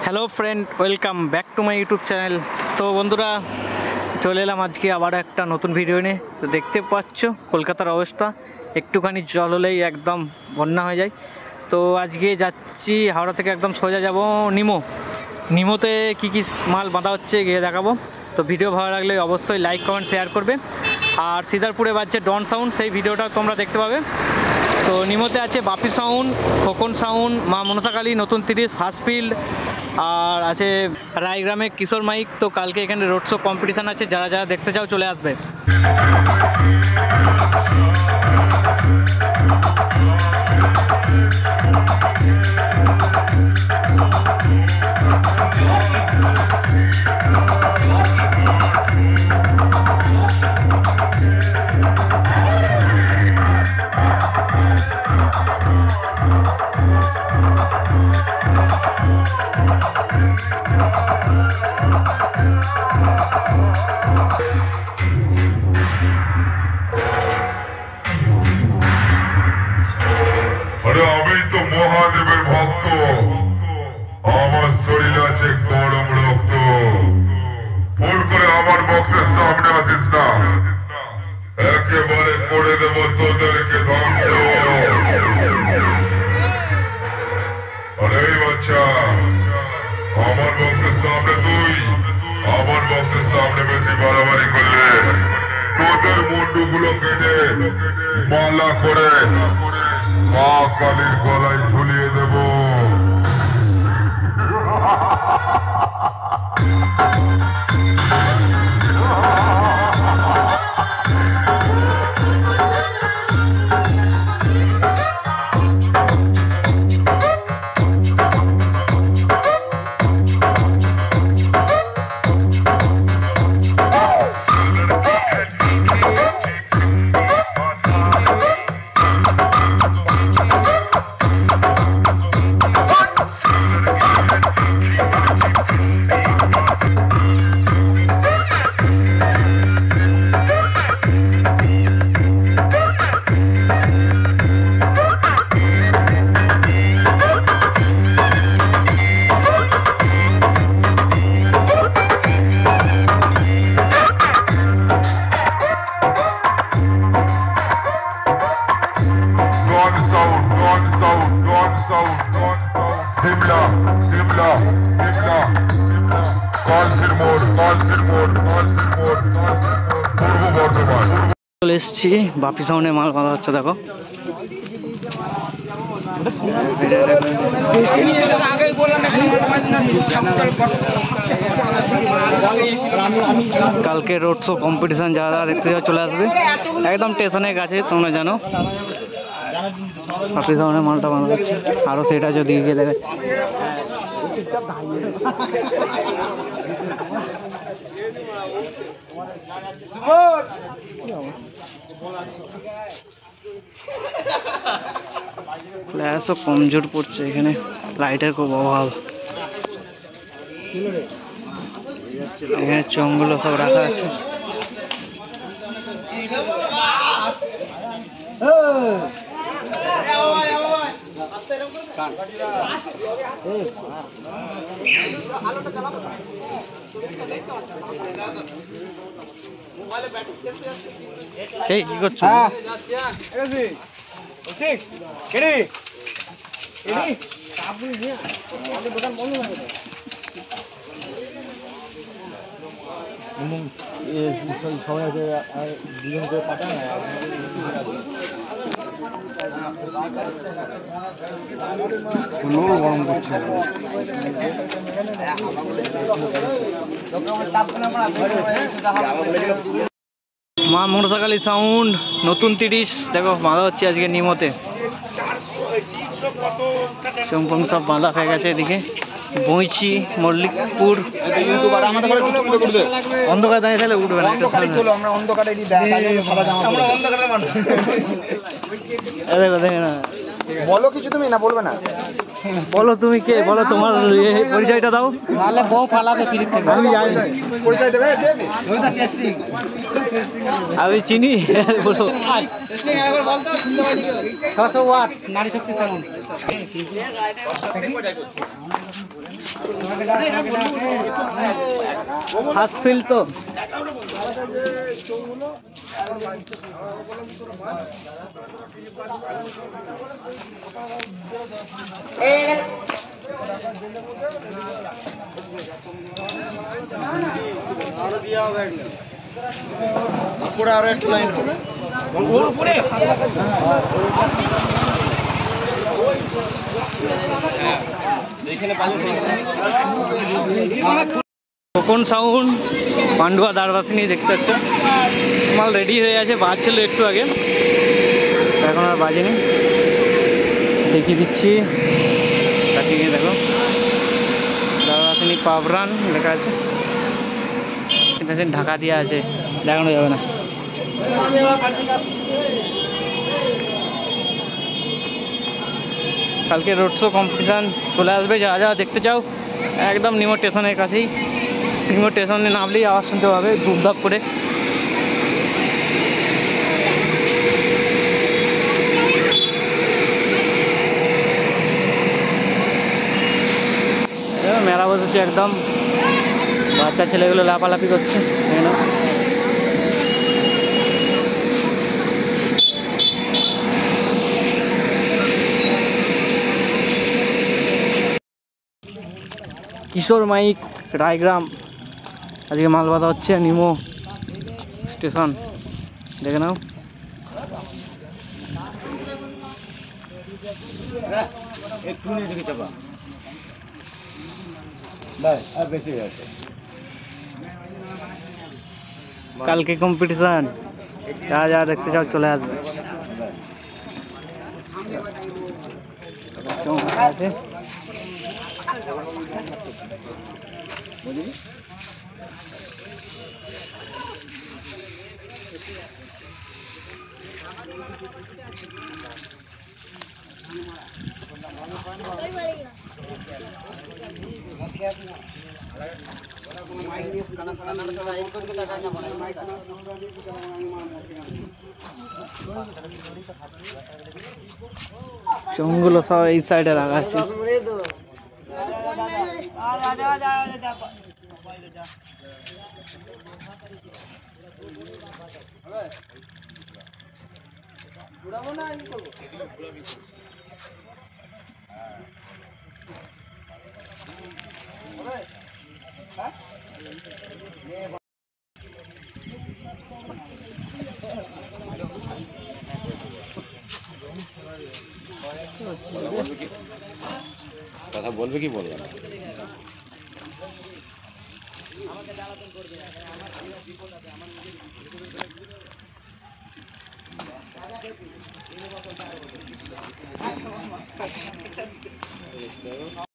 Hello friend, welcome back to my YouTube channel. তো বন্ধুরা, চলে এলাম আজকে আবার একটা নতুন ভিডিও নিয়ে। তো দেখতে পাচ্ছ কলকাতার অবস্থা, একটুখানি জল হলেই একদম বন্যা হয়ে যায়। তো আজকে যাচ্ছি হাওড়া থেকে একদম সোজা যাব নিমোতে কি কি মাল বাঁধা হচ্ছে গিয়ে দেখাবো। তো ভিডিও ভালো লাগলে অবশ্যই লাইক কমেন্ট শেয়ার করবে। আর সিদারপুরে বাজছে ডন সাউন্ড, সেই ভিডিওটা তোমরা দেখতে পাবে। তো নিমোতে আছে বাপি সাউন্ড, খোকন সাউন্ড, মা মনসা কালী, নতুন 30, ফার্স্ট ফিল্ড, আর আছে রায়গ্রামে কিশোর মাইক। তো কালকে এখানে রোড শো কম্পিটিশান আছে, যারা যারা দেখতে চাও চলে আসবে। আমি তো মহাদেবের ভক্ত, আমার শরীর আছে গরম রক্ত। ভুল করে আমার বক্সের সামনে আসিস না, একেবারে করে দেব তোদেরকে ধ্বংস। আরে বাচ্চা, আমার বক্সের সামনে আমার বক্সের সামনে বেশি বাড়াবাড়ি করলে তোদের মুন্ডুগুলো কেটে মালা করে মা কালীর গলায় ঝুলিয়ে দেব। চলে এসেছি বাপি সাউন্ডে মাল বাঁধা হচ্ছে, দেখো। কালকে রোড শো কম্পিটিশন যারা দেখতে যাওয়া চলে আসবে, একদম স্টেশনের কাছে, তোমরা জানো। বাপি সাউন্ডে মালটা বাঁধা হচ্ছে, আরও সেটা যদি গিয়ে দেখাচ্ছি। ফ্ল্যাশও কমজোর পড়ছে, এখানে লাইটের খুব অভাব। এখানে চোঙগুলো সব রাখা আছে। এই কি করছো? সবাই দুজন করে পাঠায় না, গরম করছে। মা মনসা কালী সাউন্ড, নতুন 30, দেখো বাঁধা হচ্ছে আজকে নিমোতে। চমকম সব বাঁধা হয়ে গেছে এদিকে। বইছি মল্লিকপুর, অন্ধকার দাঁড়িয়ে তাহলে উঠবে না। দেখে না, বলো কিছু, তুমি না বলবে না, বলো তুমি কে, বলো তোমার পরিচয়টা দাও, নাহলে বউ পালাবে ফিলিপ থেকে। আমি জানি পরিচয় দেবে, দেবে আমি চিনি, বলো। 600 ওয়াট নারী শক্তি সাউন্ড। ফার্স্ট ফিল তো উপরে আরো একটু লাইন হবে উপরে কোন সাউন্ড পান্ডুয়া দারবাসিনী দেখতে পাচ্ছ মাল রেডি হয়ে আছে, বাজছিল একটু আগে, এখন আর বাজেনি। দেখিয়ে দিচ্ছি কাছে গিয়ে দেখো, দারবাসিনী পাবরান লেখা আছে, ঢাকা দেওয়া আছে, দেখানো যাবে না। কালকে রোড শো কম্পিটিশান চলে আসবে, যারা যারা দেখতে চাও একদম নিমো স্টেশনের কাছেই, নিমো স্টেশনে নামলেই আওয়াজ শুনতে পাবে দুপধাপ করে। মেলা বসেছে একদম, বাচ্চা ছেলেগুলো লাফালাফি করছে এখানে। কিশোর মাইক রায়গ্রাম আজকে মাল বাঁধা হচ্ছে, নিমো স্টেশন দেখে নাও। একটু নিয়ে দেখে চাপা আর বেশি আছে। কালকে কম্পিটিশন, যারা যারা দেখতে চাও চলে আসবে। আছে চোঙগুলো সব এই সাইডে রাখা আছে। কথা বলবে কি বলবে না?